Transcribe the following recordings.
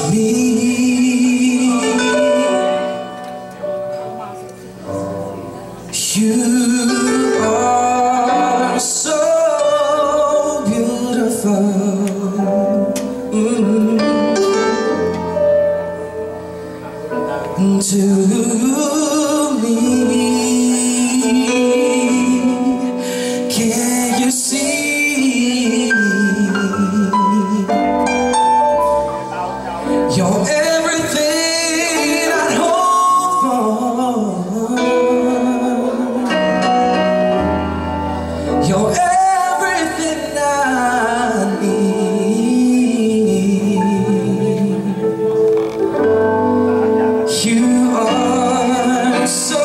me. You are so beautiful. To me, can you see? You're everything I hope for. You're everything I need. You are so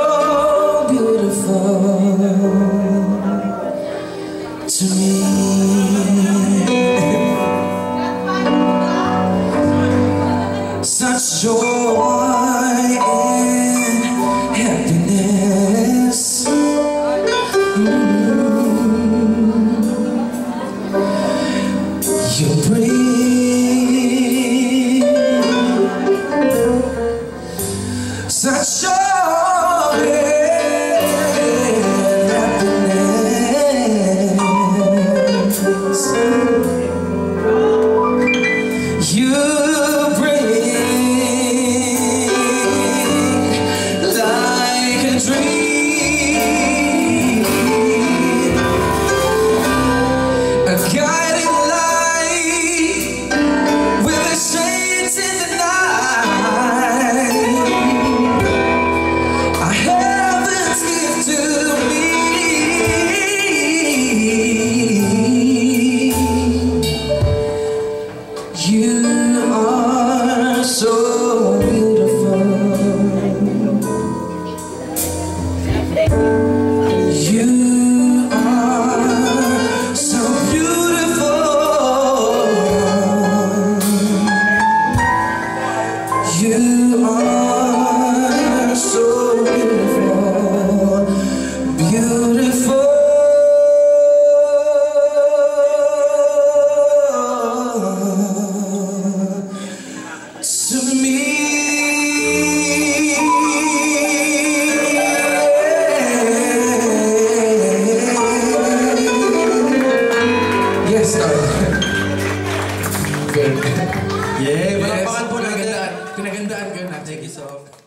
beautiful to me. Such joy and happiness. You bring such joy and happiness. You guiding light with the shades in the night. A heaven's gift to me. You are so beautiful. You You are so beautiful, beautiful to me. Yes, good. Yeah, palakpakan po natin. Kinagandaan ko na. Thank you so much.